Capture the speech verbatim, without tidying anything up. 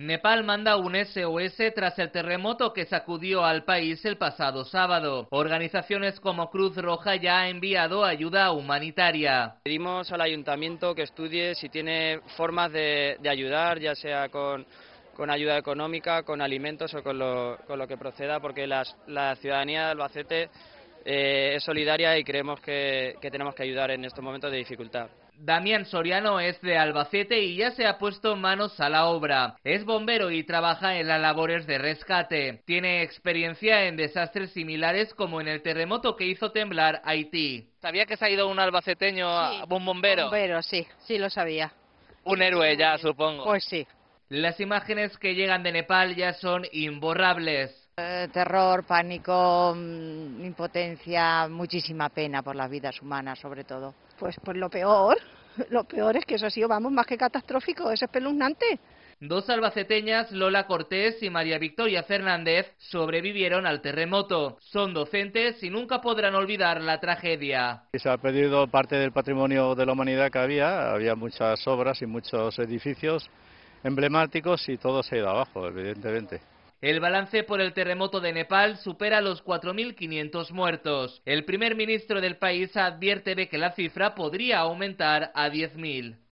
Nepal manda un S O S tras el terremoto que sacudió al país el pasado sábado. Organizaciones como Cruz Roja ya ha enviado ayuda humanitaria. Pedimos al ayuntamiento que estudie si tiene formas de, de ayudar, ya sea con, con ayuda económica, con alimentos o con lo, con lo que proceda, porque las, la ciudadanía de Albacete eh, es solidaria y creemos que, que tenemos que ayudar en estos momentos de dificultad. Damián Soriano es de Albacete y ya se ha puesto manos a la obra. Es bombero y trabaja en las labores de rescate. Tiene experiencia en desastres similares como en el terremoto que hizo temblar Haití. ¿Sabía que se ha ido un albaceteño, Sí, un bombero? Bombero, sí, sí lo sabía. Un héroe ya, supongo. Pues sí. Las imágenes que llegan de Nepal ya son imborrables. Eh, terror, pánico, mm, impotencia, muchísima pena por las vidas humanas, sobre todo. Pues, pues lo peor, lo peor es que eso ha sido, vamos, más que catastrófico, es espeluznante. Dos albaceteñas, Lola Cortés y María Victoria Fernández, sobrevivieron al terremoto. Son docentes y nunca podrán olvidar la tragedia. Se ha perdido parte del patrimonio de la humanidad que había, había muchas obras y muchos edificios emblemáticos y todo se ha ido abajo, evidentemente. El balance por el terremoto de Nepal supera los cuatro mil quinientos muertos. El primer ministro del país advierte de que la cifra podría aumentar a diez mil.